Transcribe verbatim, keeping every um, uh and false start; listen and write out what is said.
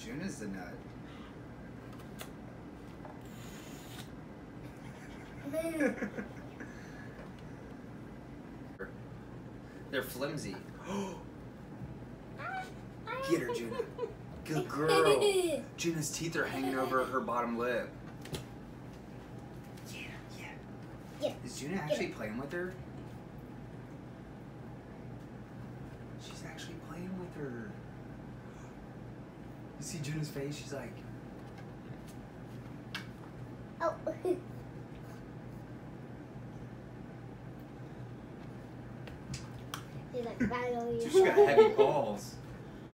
Juna's the nut. They're flimsy. Get her, Juna. Good girl. Juna's teeth are hanging over her bottom lip. Yeah, yeah. Yeah. Is Juna actually playing with her? She's actually playing with her. You see Juna's face? She's like... Oh. She's like, finally. She's got heavy balls.